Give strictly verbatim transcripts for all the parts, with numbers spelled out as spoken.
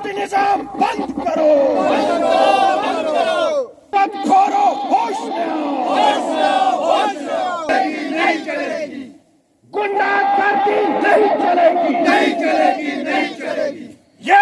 Draft निजाम बंद करो, मत खोरो, होश में आओ, नहीं चलेगी, गुंडागर्दी नहीं चलेगी, नहीं चलेगी, नहीं चलेगी। ये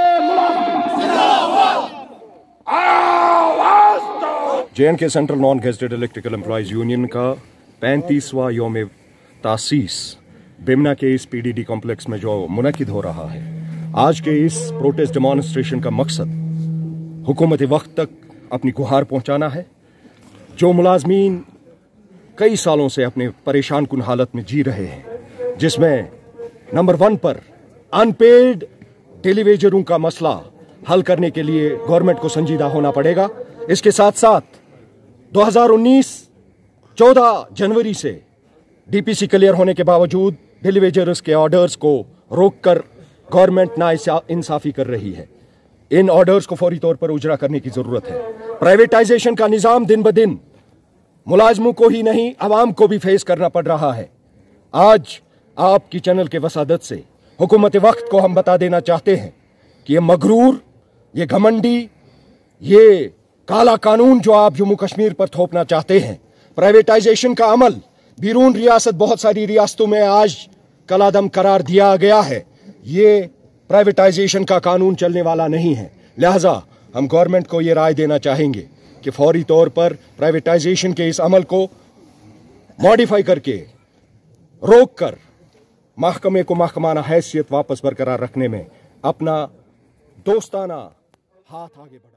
आवाज दो। J and K central non gazetted electrical employees union का पैंतीसवां यौम तासीस बेमना के इस पीडीडी कॉम्प्लेक्स में जो मुनक्किद हो रहा है, आज के इस प्रोटेस्ट डेमोन्स्ट्रेशन का मकसद हुकूमत वक्त तक अपनी गुहार पहुंचाना है। जो मुलाजमीन कई सालों से अपने परेशान कुन हालत में जी रहे हैं, जिसमें नंबर वन पर अनपेड टेलीवेजरों का मसला हल करने के लिए गवर्नमेंट को संजीदा होना पड़ेगा। इसके साथ साथ दो हज़ार उन्नीस चौदह जनवरी से डीपीसी क्लियर होने के बावजूद टेलीवेजर्स के ऑर्डर्स को रोककर गवर्नमेंट ना इंसाफी कर रही है। इन ऑर्डर्स को फौरी तौर पर उजरा करने की जरूरत है। प्राइवेटाइजेशन का निजाम दिन ब दिन मुलाजमों को ही नहीं, अवाम को भी फेस करना पड़ रहा है। आज आपकी चैनल के वसादत से हुकूमत वक्त को हम बता देना चाहते हैं कि ये मगरूर, ये घमंडी, ये काला कानून जो आप जम्मू कश्मीर पर थोपना चाहते हैं, प्राइवेटाइजेशन का अमल बैरून रियासत बहुत सारी रियासतों में आज कलादम करार दिया गया है। ये प्राइवेटाइजेशन का कानून चलने वाला नहीं है। लिहाजा हम गवर्नमेंट को ये राय देना चाहेंगे कि फौरी तौर पर प्राइवेटाइजेशन के इस अमल को मॉडिफाई करके रोक कर महकमे को महकमाना हैसियत वापस बरकरार रखने में अपना दोस्ताना हाथ आगे बढ़ा।